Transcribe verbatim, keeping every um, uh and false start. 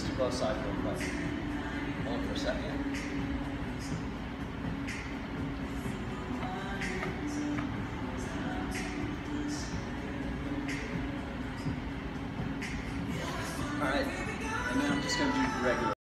Just to both sides real quick. Hold it for a second. Alright, and then I'm just going to do regular.